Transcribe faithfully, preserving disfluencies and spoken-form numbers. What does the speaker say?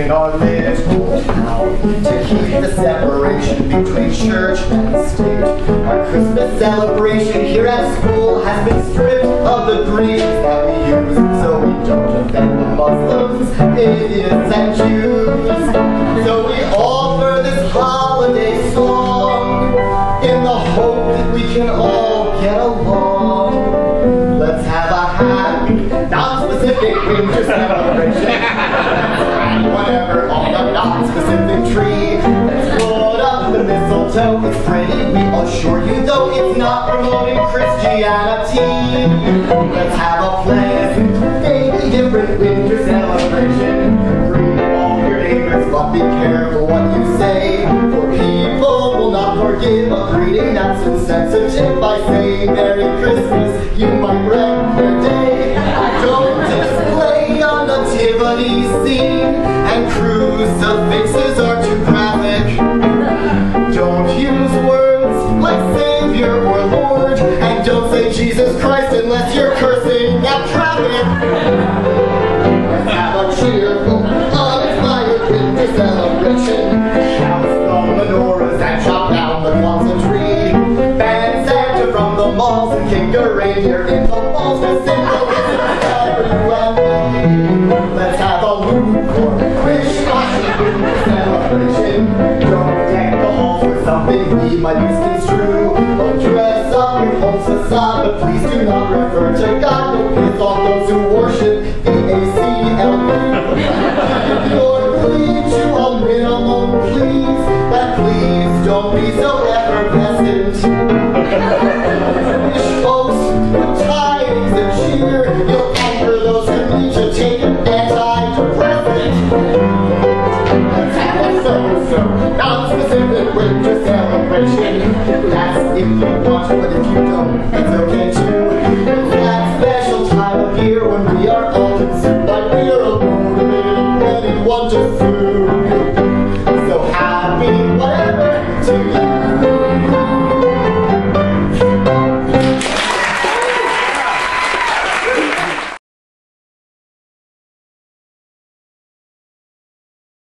in our little town to keep the separation between church and state. Our Christmas celebration here at school has been stripped of the greens that we use, so we don't offend the Muslims, Indians, and Jews. So we offer this holiday song in the hope that we can all get along. Let's have a happy, non-specific winter celebration. Whatever on the non-specific tree. Let's put up the mistletoe. It's pretty, we assure you, though it's not promoting Christianity. Let's have a pleasant, maybe different winter celebration. Greet all your neighbors, but be careful what you say, for people will not forgive a greeting that's insensitive. By saying Merry Christmas, you might wreck their day. Don't display a nativity scene, and crucifixes are too graphic. Don't use words like Savior or Lord, and don't say Jesus Christ unless you're cursing at traffic. Let's have a cheerful, uninspired winter celebration. Shout the menorahs and chop down the Kwanzaa tree. Ban Santa from the malls and kick a reindeer in the balls to symbolize for you and me. Let's have a lukewarm, wish-washy winter celebration. Don't deck the halls with something we might misconstrue. Don't dress up your home's facade, but please do not refer to God. Don't piss off those who worship the A C L U. Keep your plea to a minimum, please. But please don't be so effervescent. Wish folks good tidings and cheer. You'll anger those who need to take an antidepressant. Let's have a so-so, non-specific winter celebration. That's if you want, but if you don't, it's okay too. It's that special time of year when we are all consumed by beer, a motivated, ready one to